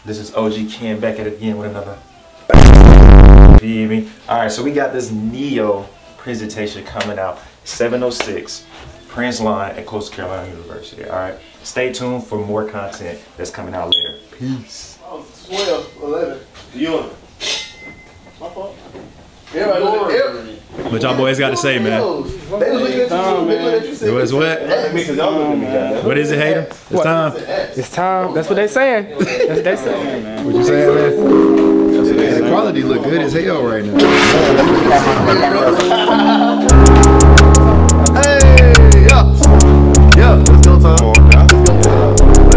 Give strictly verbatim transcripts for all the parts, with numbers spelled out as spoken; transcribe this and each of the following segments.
This is O G Ken back at it again with another. Feel me? Alright, so we got this Neo presentation coming out seven oh six Prince Line at Coastal Carolina University. Alright, stay tuned for more content that's coming out later. Peace. Oh, twelve, eleven. You my fault. Everybody look at every. What y'all boys got to say, man? They was looking at you too. They looked at you. It was what? What is it, hater? It's What? time. It's time. That's what they saying. That's what they saying, man. What you saying, man? The quality look good as hell right now. Hey, yeah. Yeah, let's go, Tom. Let's go, Tom.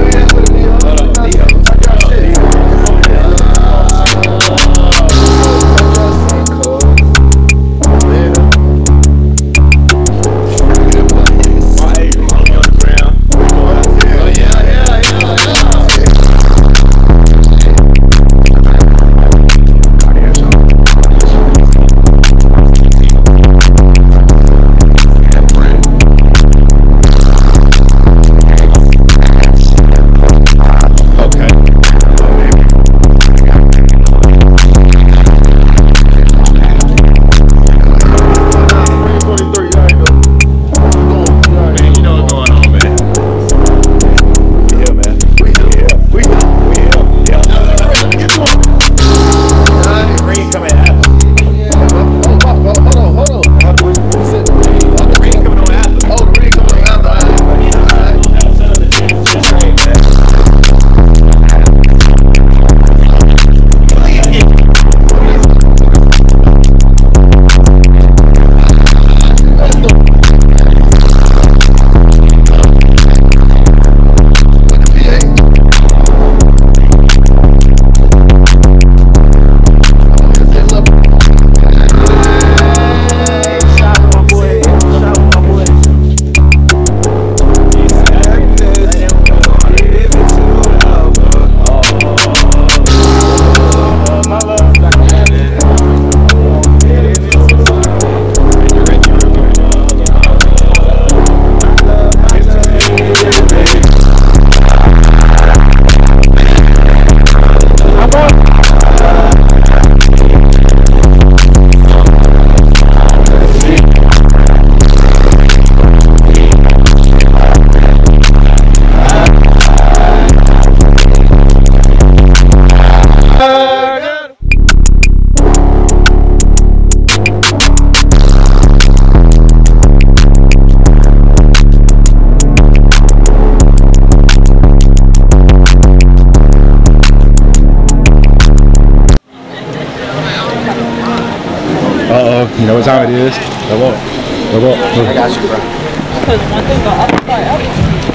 Uh-oh, you know what time it is. Go up. Go up. I got you, bro. Because one thing go up, like up.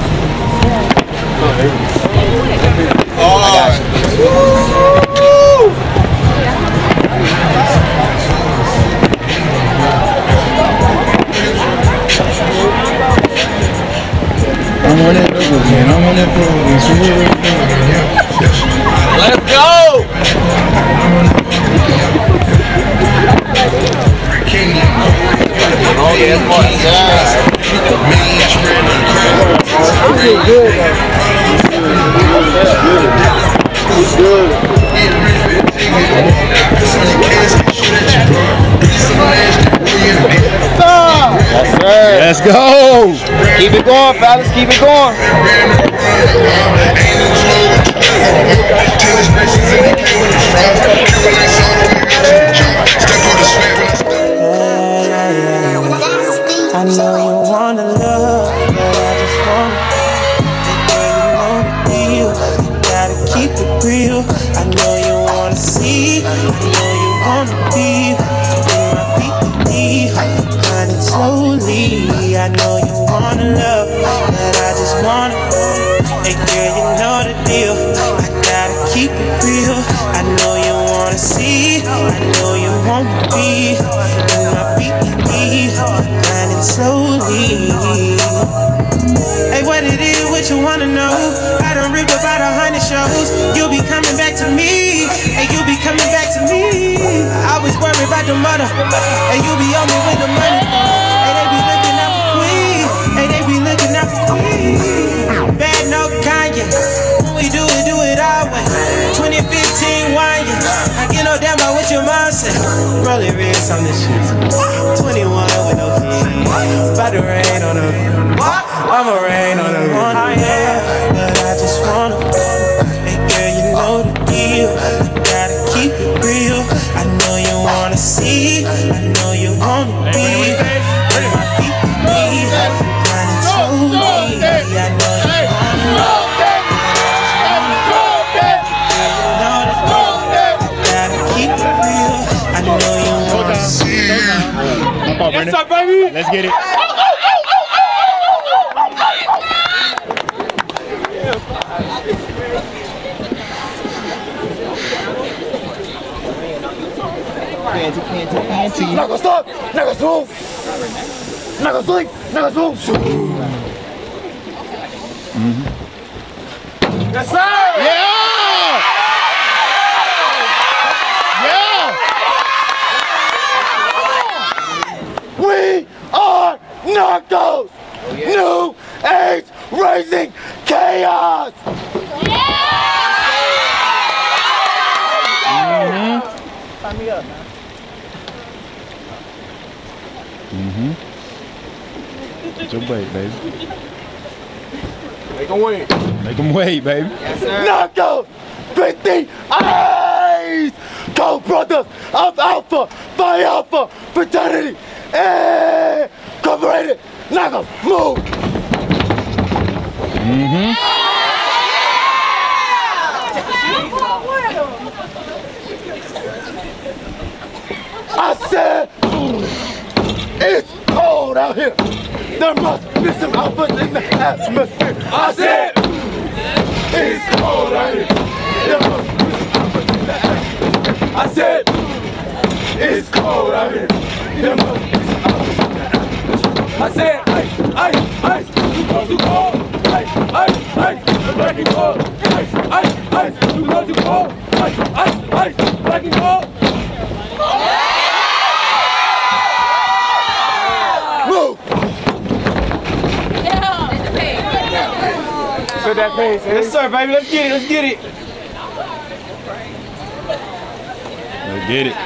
Oh, I got you. I'm on that double again. I'm on that double again. Let's go! Oh yeah, it's more sad. I feel good though. It's good. That's right. Let's go. Keep it going, fellas. Keep it going. I know you wanna love, but I just wanna where you wanna be. You gotta keep it real. I know you wanna see, I know you wanna be in my P P D, running slowly. I know you wanna love, but I just wanna. Hey girl, you know the deal. I gotta keep it real. I know you wanna see, I know you wanna be in my P P D, running slowly. Hey, what it is, what you wanna know? I done ripped about a hundred shows. You'll be coming back to me, and you'll be coming back to me. I was worried about the mother, and you be on me with the money. Hey, they be looking out for Queen. Hey, they be looking out for Queen. Bad no Kanye. When we do it, do it our way. rolling wrist on this shit. twenty-one with no keys. About to rain on them. I'ma rain on them. But I just wanna. Hey girl, you know the deal. You gotta keep it real. I know you wanna see. I know you wanna be. My people be. Kinda true me. I know you wanna. Yes, sir, baby. Let's get it. Panty, panty, panty. Nigga, stop! Nigga, move! Nigga, sleep! Nigga, move! Mm-hmm. Yes, sir! Yeah! Yeah! We are Nardo's oh, yeah. New Age Raising Chaos! Mm-hmm. Sign me up, man. Mm-hmm. Get your weight, baby. Make them wait. Make them wait, baby. Yes, sir. Nardo! fifty eyes! Go brothers of Alpha, Phi Alpha, fraternity, incorporated. Nardo, move! Mm-hmm. I said, it's cold out here. There must be some alphas in the atmosphere. I said, it's cold out here. There must be some alphas in the atmosphere. I said, it's cold out here. There must be some alphas in the atmosphere. I said, ice, ice, ice, too cold, too cold. Ice, ice, ice, black and cold. Ice, ice, ice, too cold, too cold. Ice, ice, ice, black and cold. Move! Set that pace. Yes, sir, baby. Let's get it. Let's get it. Let's get it.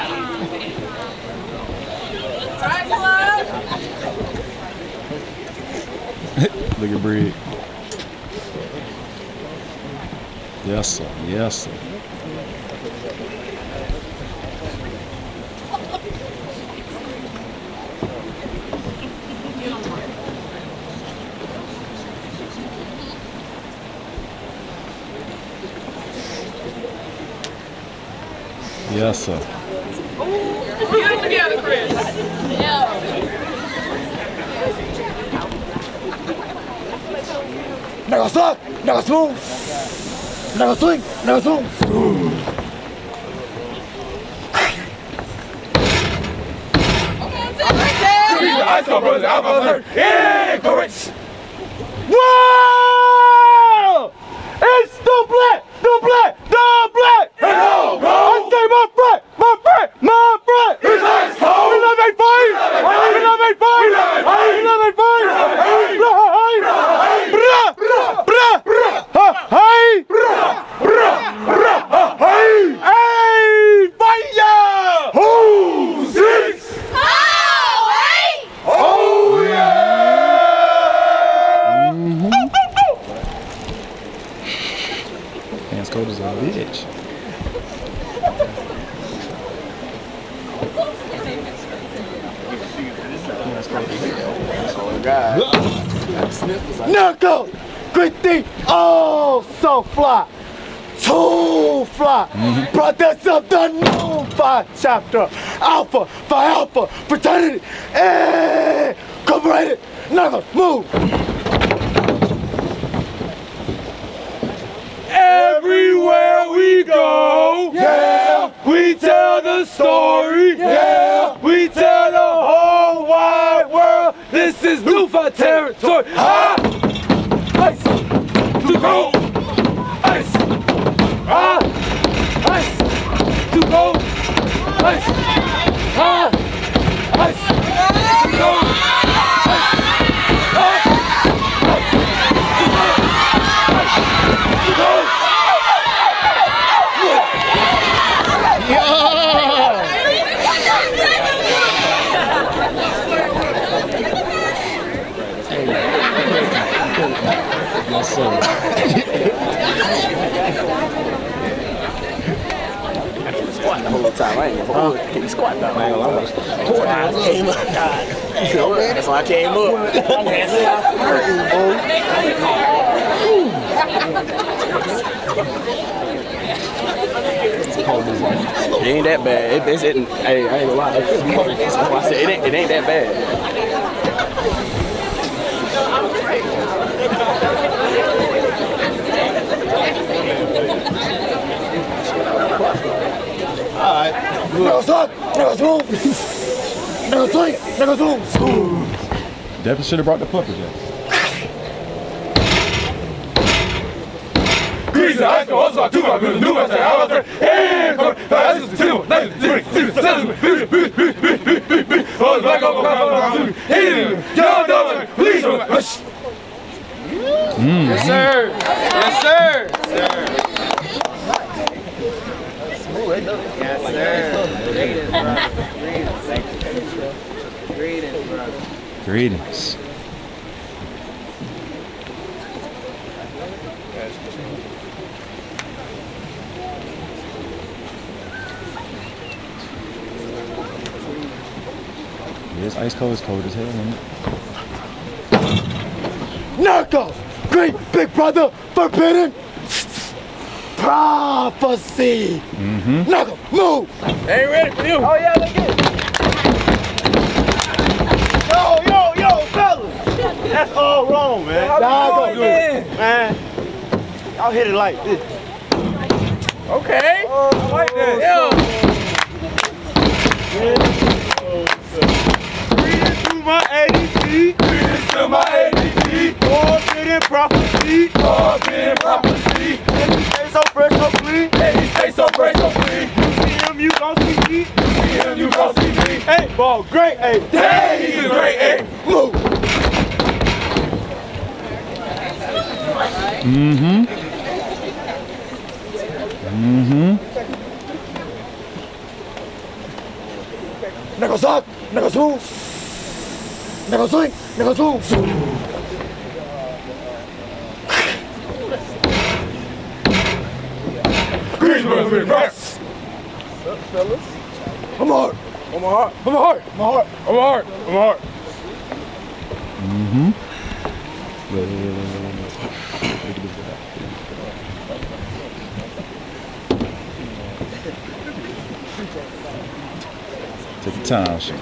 Look at Breed. Yes, sir. Yes, sir. Yes, sir. Get it together, Chris. Yeah. Nigga suck! Nigga smooth! Nigga swing! Nigga smooth! Ice Cold Brothers, Alpha, yeah, correct! Whoa! It's the black! The black! The black! Hello, bro! I say my friend! My friend! My friend! It's ice cold! We love eight five! We love eight five! We love eight five! We love eight five! Bruh! Bruh! Bruh! Hey! Bruh! Bruh! Bruh! Hey! Hey! Fire! Who's this? Oh yeah! Mm-hmm. Hands cold as a bitch. Nardo! fifty! Oh, so fly! Too fly! Mm-hmm. Brothers of the new five chapter! Alpha, Phi Alpha, fraternity, incorporated! Nardo, move! Everywhere we go, yeah, we tell the story, yeah, we tell the whole wide world, this is new for territory. Ah! Ice, too cold, ice, ah, ice, too cold, ice, ah, ice, too cold, ice, ah, ice, too cold, ice, too cold. Yes, sir. Squat the whole time. I ain't gonna hold it. He squat though. I ain't gonna lie. Came up. That's why I came up. It ain't that bad. It, it's, it, hey, I ain't gonna lie. I said it ain't, it ain't that bad. Alright. Nigga suck! Nigga swoop! Nigga swing! Nigga swoop! Definitely should have brought the puppet in. Grease, I go also to my good new I was there. Hey, come on. This is simple. Nice. Oh, back up. Hey, y'all know please. Yes, sir. Yes, sir. Yes, sir. Greetings, brother. Greetings. It's ice cold, it's cold as hell, man. Nardo, great big brother, forbidden prophecy. Mm-hmm. Nardo, move. Ain't ready for you. Oh yeah, let's get it. Yo, yo, yo, fellas. That's all wrong, man. Nardo, man. Y'all hit it like this. Okay. Oh, I like that. Yeah. My A D T, greetings to my A D T, forbidden prophecy, forbidden prophecy, and he stay so fresh, so clean, and he stay so fresh, so clean, you see him, you gon' see me, you see him, you gon' see me, hey, ball, great, hey, dang, he's a great, hey, move. Mm-hmm. Mm-hmm. Nigga suck, nigga swoop. Nigga swing, nigga swoop. Grease, brother, press. What's up, fellas? I'm hard. I'm hard. I'm hard. I'm hard. I'm hard. I'm hard. Mm-hmm. Take your time, shit.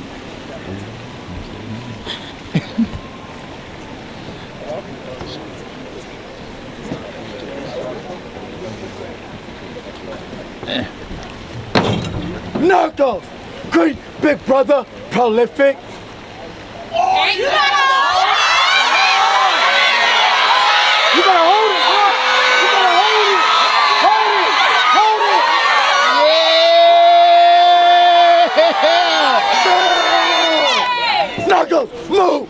Nardo, great big brother, prolific. Oh, you gotta hold it! You gotta hold it, bro. You gotta hold it. Hold it. Hold it. Nardo, move.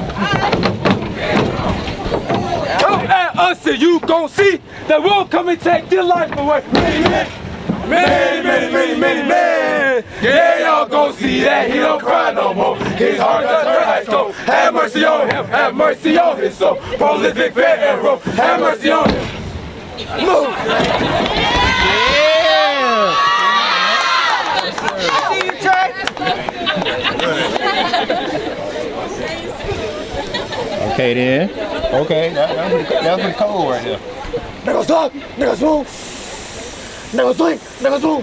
Come at us and you gon' see that we'll come and take your life away. Many, many, many, many, many, many, many. Yeah, y'all gon' see that he don't cry no more. His heart does turn ice cold. Have mercy on him, have mercy on his soul. Prolific fair arrow, have mercy on him. Move. Yeah. See you, Trey. Okay then. Okay, that, that, was pretty, that was pretty cold right there. Nigga stop, nigga swoop. Nigga swing, nigga swoop.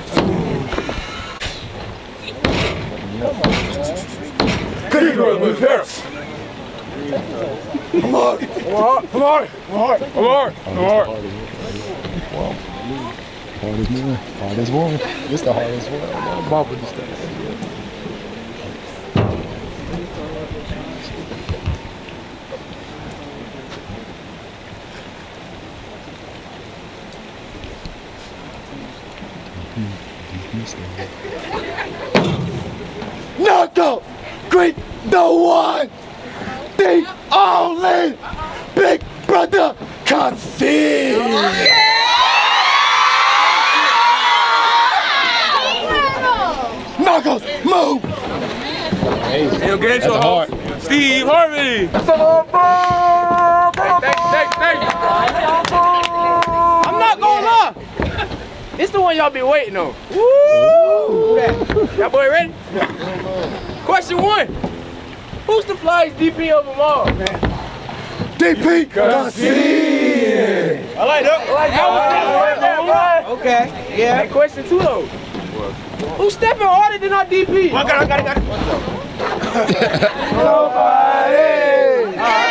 Good evening, with Paris. I'm hard. I'm hard. I'm hard. I'm hard. I'm hard. I'm hard. Hardest one. Hardest one. This the hardest one. Bob with this stuff. Nardo, great, the one, the only big brother conceived. Narcos, move. Hey, get That's hard. Steve Harvey. Hey, This the one y'all be waiting on. Woo! Y'all boy ready? Question one. Who's the flyest D P of them all? D P Conceited. I like that. I like that. That was okay. Yeah. And question two though. Who's stepping harder than our D P? I got it, I got it, got it. Nobody.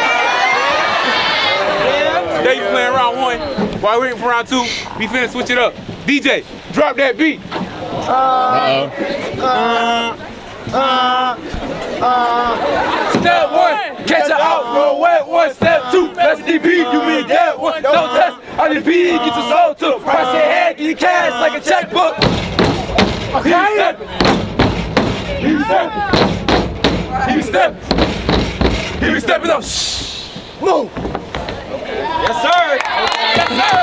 There you playing round one. While we're waiting for round two, we finna switch it up. D J, drop that beat. Uh-oh. Uh, uh, uh. Step one, catch an out, roll wet one. Step two, that's D P, you mean that one. Don't test, I D P, get your soul to. Price your head, get your cash like a checkbook. Okay. He be stepping. He be stepping. He be stepping up. Shh. Move. Yes, sir. Yes, sir.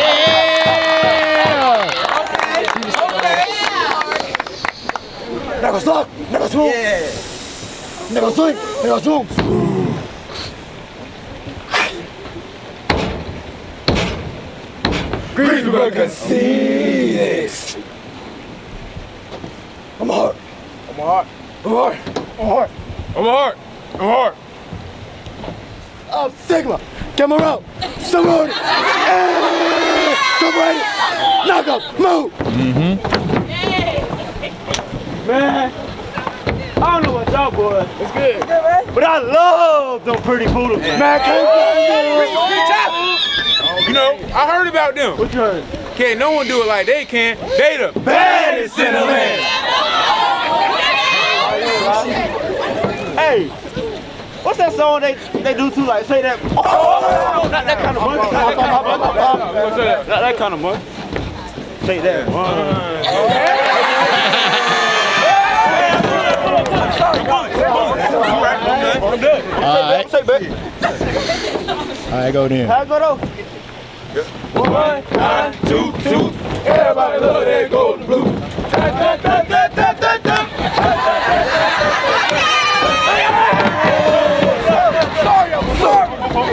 Yeah. Okay. Okay. Nigga stop. Nigga swing. Yeah. Nigga swing. Nigga swing. Greensburg conceited. I'm hard. I'm hard. I'm hard. I'm hard. I'm hard. I'm hard. I'm Sigma. Camera out. Sorority. Hey! Come right. Knock up. Move. Mm-hmm. Man, I don't know what y'all boys. It's good. But I love them pretty poodles. Man, can't You know, I heard about them. What you heard? Can't no one do it like they can. They the baddest in the land. Hey, what's that song they they do too? Like say that. Oh, not that kind of money. Not that kind of money. Say that. I'm done. All right. Say back. All right, go then. How it go though? One, nine, two, two. Everybody love that golden blue. Sorry, I'm sorry.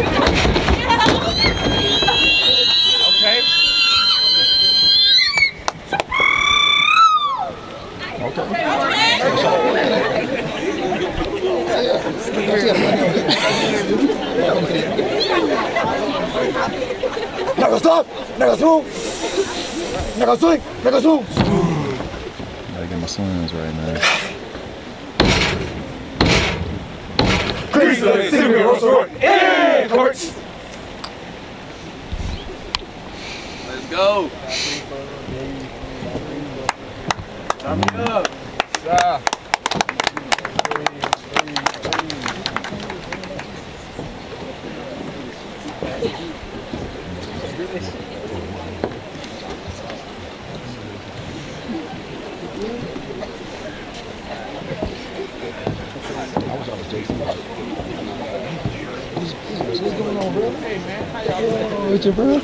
Okay. Nigga stop! Nigga swing! Nigga swing! Nigga swing! Gotta get my swings right, man. Crazy like Silver Rose Roy. And courts. Let's go. Turn me up. Yeah. What's your bro?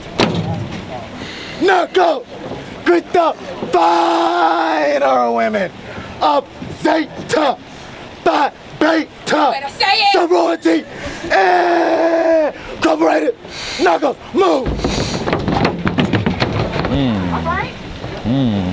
Nardo! With the fighter women of Zeta! Phi Beta! Sorority! Incorporated! Nardo! Move! Mmm. Mmm.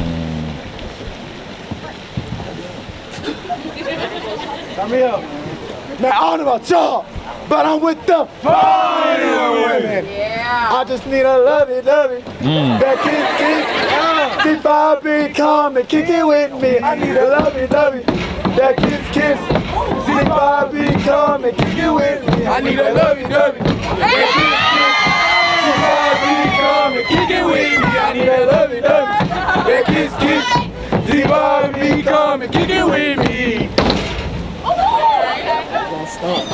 Come here. Man, I don't know about y'all, but I'm with the fire women. Yeah. I just need a lovey, lovey. Mm. That kiss, kiss. Keep I be calm and kick it with me. I need a lovey, lovey. That kiss, kiss. Keep I be calm and kick it with me. I need a lovey, lovey. That kiss, kiss. Keep I be calm and kick it with me. I need a lovey, lovey. That kiss, kiss. Keep I be calm and kick it with me. Don't stop.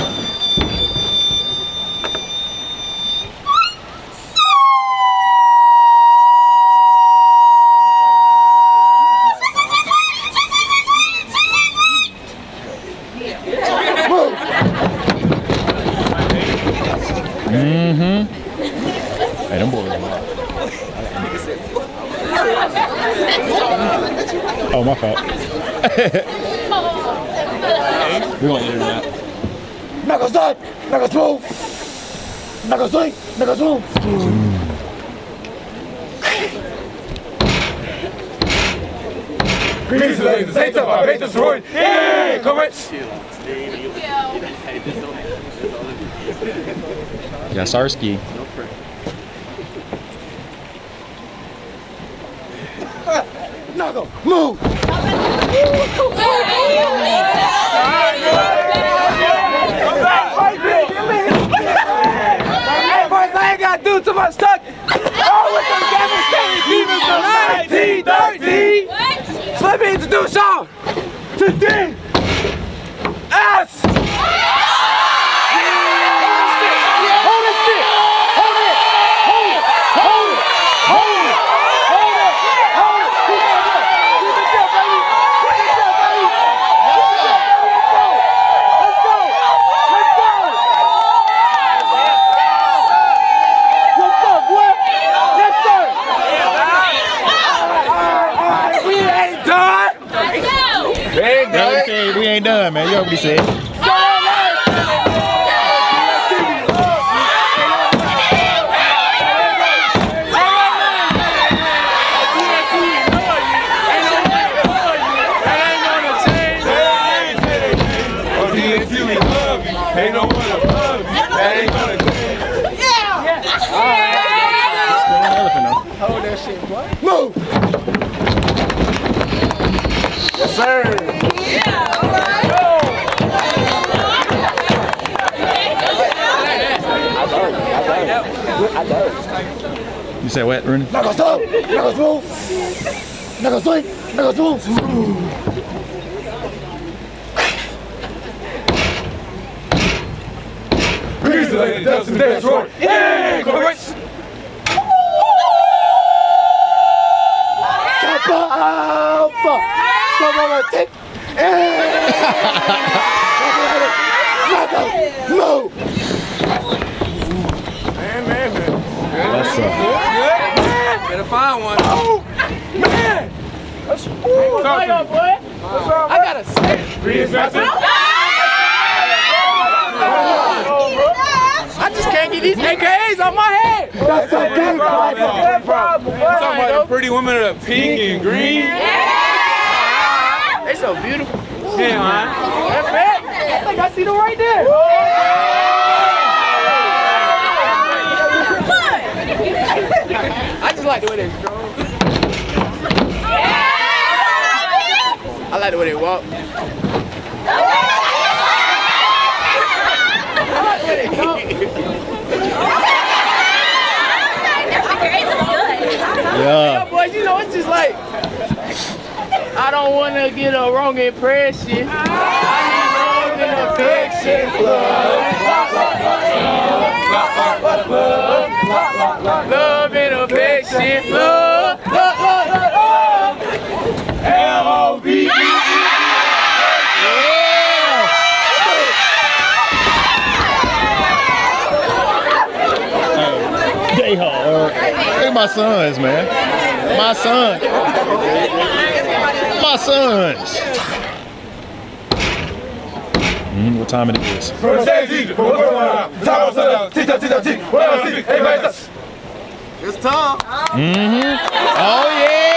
Mm-hmm. Hey, them boys. Oh, my fault. We're gonna do that. Nigga stop! Nigga swing! Nigga swing! Nigga swing! Peezy, ladies, ain't tough, I made this road. Yeah, come on. Yasarsky. Nardo, move! Hey, boys, I ain't gotta do too much talking. Oh, with them devastating demons of nineteen thirteen. So let me introduce y'all to D S. Okay, we ain't done, man. You already said. Ain't no one above you. That ain't gonna change. Yeah. Yeah. Hold that shit, boy. Move. Yes, sir. Yeah. All right. You said what, Rooney? Knuckles up. Knuckles move. Knuckles swing. Knuckles move. Peezy, ladies, dance and dance, right? Yeah, come on. Alpha. Someone take. Knuckles move. Man, man, man. What's up? Better find one. Oh, man. That's ooh, Wait up, boy. I gotta say. I just can't get these A K As on my head. That's a big problem. Talking about the pretty women of the pink and green. Yeah. They so beautiful. Yeah, man. That's it. I think I see them right there. I just like the way they strong. I like the way they walk. I like the way they talk. Yeah. Yo, boys, you know, it's just like, I don't want to get a wrong impression. I need love and affection. Love and affection. Love, love, love, love, love. L O V E. They hard. They my sons, man. My son. My sons. Mm, what time it is? It's time. Mm-hmm. Oh yeah.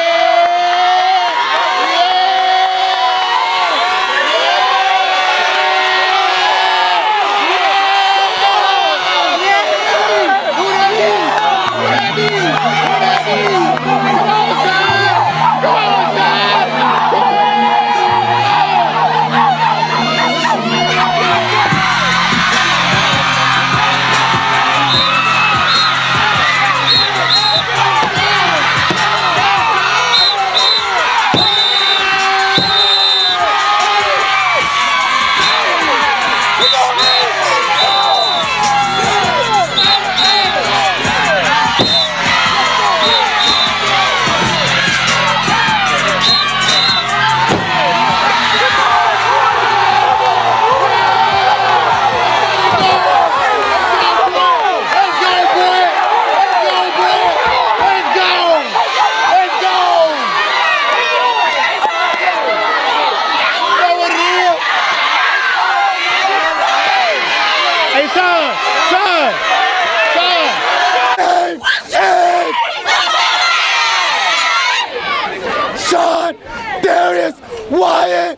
quiet.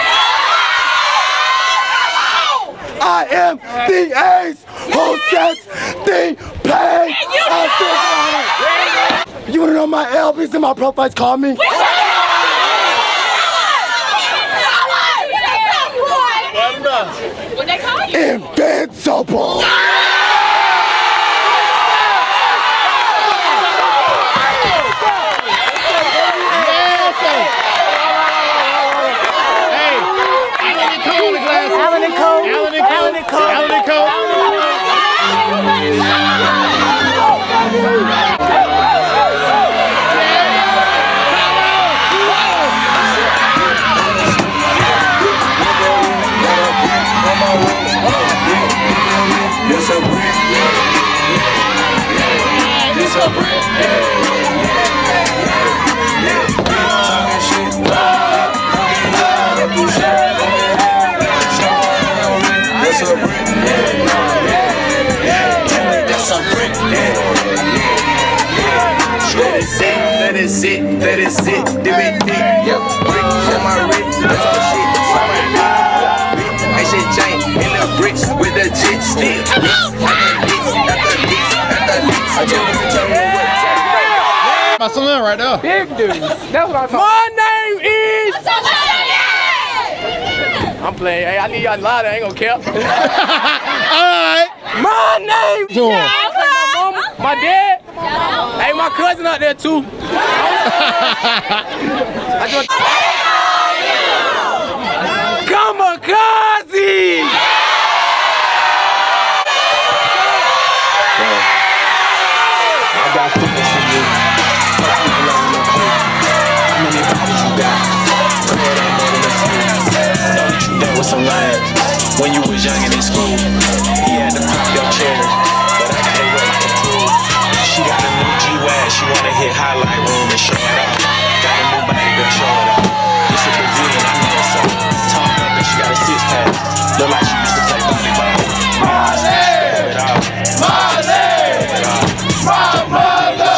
I am the ace who sets the pace. You wanna know my L Bs and my profiles call me? What they call you? Invincible. Alan and Cole. Alan and Cole. Alan and Cole. Alan and Cole. This a brick. This a brick. Talking shit. That's a brick. That's a brick. Let it sit, let it sit, let it sit. D V D, yep. Bricks on my wrist, that's all shit. Ain't shit change in the bricks with the jit stick. My son right there. Big dudes. That's what I'm talking. My name is. I'm playing. Hey, I need y'all to lie. I ain't gonna care. Alright. My name. To him. My mama, my dad. Hey, my cousin out there too. I just Kamikaze. I got fitness for you. How many bottles you got? Pray it ain't more than a few. Know that you dealt with some lions when you was young and in school. He had to pop your cherry, but I can't wait to prove. She got a new G-Wag, she wanna hit highlight room and show it off. Got a new body, girl, show it off. It's a Brazilian, I know so. Tongue up and she got a six pack. Look like she used to play volleyball. My name, my name, my mother.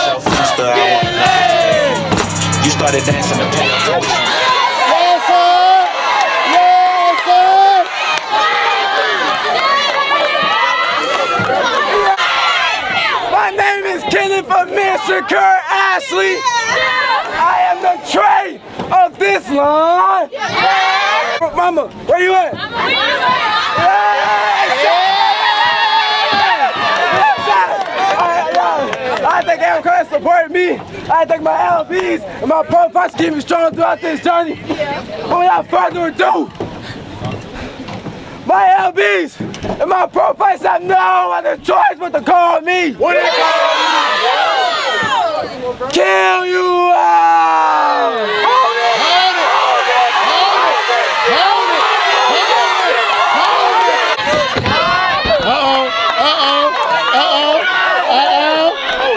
You started dancing to pay up. Yes, sir. Yes, sir. My name is Kenneth for Mister Kerr Ashley. I am the Trey of this line. Mama, where you at? I think everyone support me. I think my L Bs and my profiles keep me strong throughout this journey. But without further ado, my L Bs and my profiles have no other choice but to call me. What do they call me? Kill you out! Hold it! Hold it! Hold it! Uh oh. Uh oh. Uh oh. Uh oh.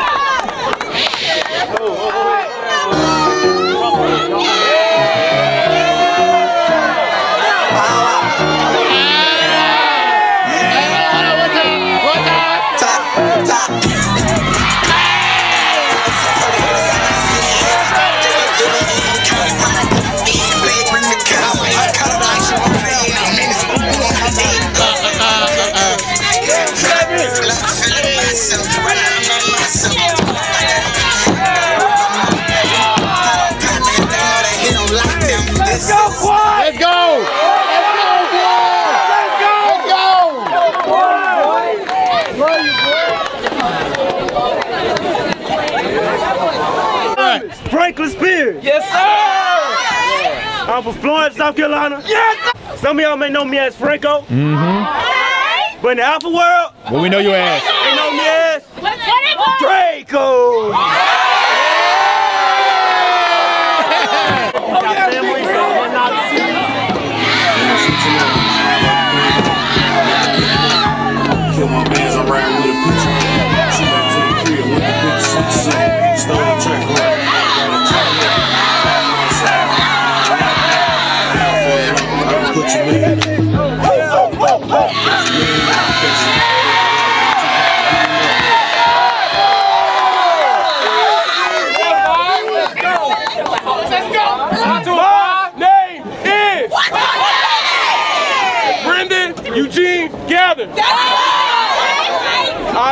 Let's go, Quad! Let's go! Let's go, Let's go! Let's go! Franklin Spears. Yes, sir! I'm from Florence, South Carolina. Yes, sir! Some of y'all may know me as Franco. Mm-hmm. But in the Alpha world, Well, we know your ass. they know me as Draco. Kill my mans, I'm riding with a picture. She back to the crib with the fifty six cent. Stole the track right. Got a top lip. On side. I can put you in. Put you in.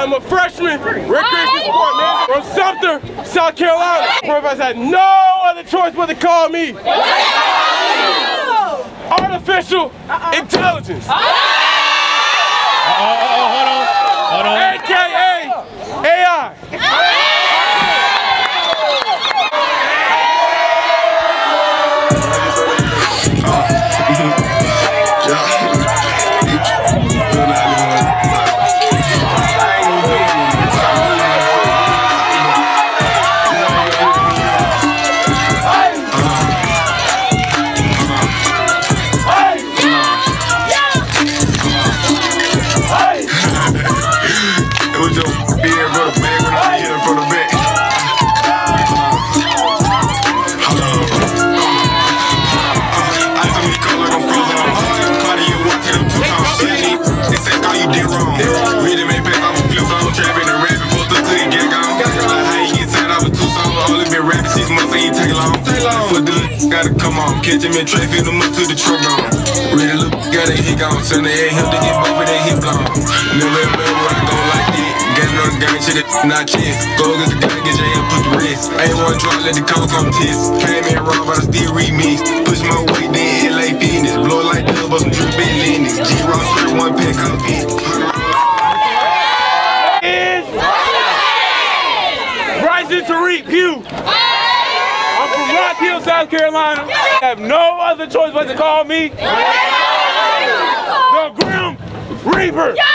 I'm a freshman, recreation sport manager from Sumter, South Carolina. Professor had no other choice but to call me artificial intelligence. Oh, oh, oh, hold on. Hold on. A K A A I. Gotta come on, catch him in traffic, him up to the truck on. Ready look, got a hit gone, send the head him to get both of that hip gone. Never ever where I go like that. Got another gang, shit it not chance. Go get the guy, get your hand, put the rest. Ain't one drop, let the coke on test. Came in raw, but I still remix. Push my weight, then L A fitness. Blow like dub, but some drip big Lennox. G-Rock, one pack, I'm fit. Is rising to reap you. I'm from Rock Hill, South Carolina. I have no other choice but to call me the Grim Reaper.